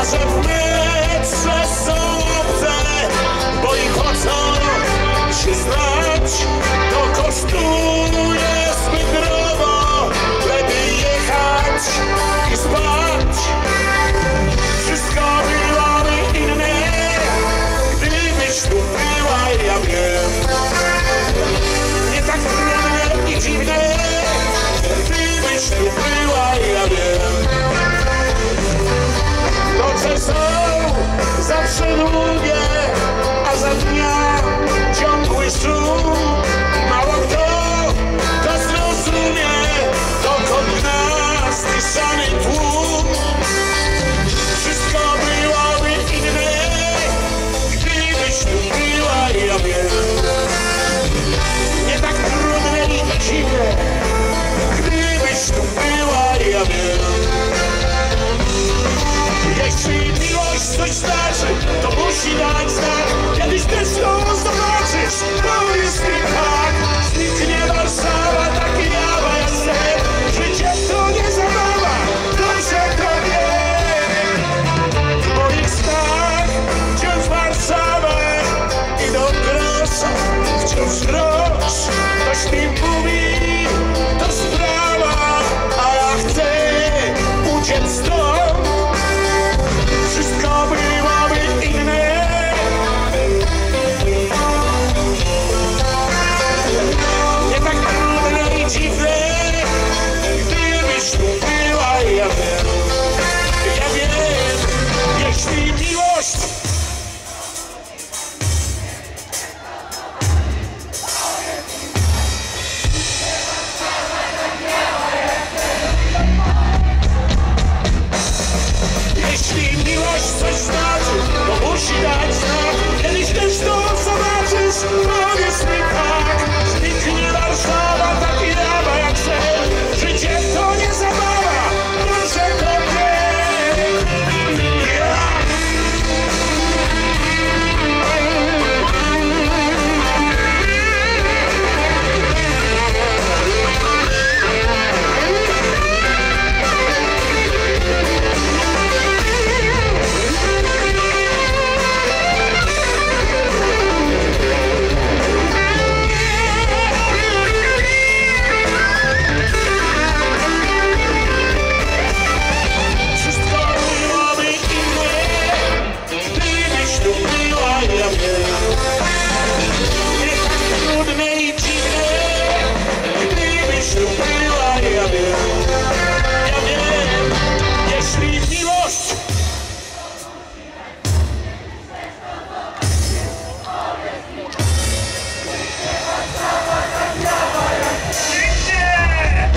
że w metrze są obce, bo ich chcą się znać, to kosztuje zbyt drogo, lepiej jechać i spać. Wszystko byłoby inne, gdybyś tu była, ja wiem. Nie tak trudne i dziwne, gdybyś tu była, ja wiem. Noce są zawsze długie, a za dnia ciągły szum. Mało kto to zrozumie, dokąd nas mieszany tłum. Wszystko byłoby inne, gdybyś tu była, ja wiem. Nie tak trudne i dziwne, gdybyś tu była, ja wiem. Jeśli miłość coś znaczy, to musi dać znak. Kiedyś też to zobaczysz, powiedz mi tak. Zniknie Warszawa, takie jawa jak sen. Życie to nie zabawa, dobrze to wiem. W moich snach wciąż Warszawę i do grosza wciąż grosz. Ktoś mi mówi, to sprawa, a ja chcę uciec stąd. Wszystko byłoby inne, nie tak trudne i dziwne, gdybyś tu była, ja wiem. Ja wiem, jeśli miłość coś znaczy, to musi dać znak. Kiedyś też to zobaczysz, powiedz mi tak. Zniknie Warszawa, takie jawa jak sen. Życie to nie zabawa, proszę to wiem.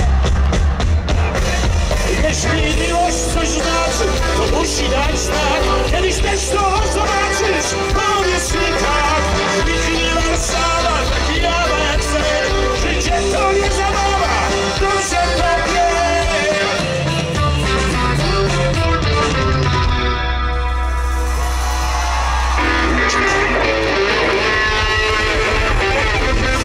Jeśli miłość coś znaczy, to musi dać znak.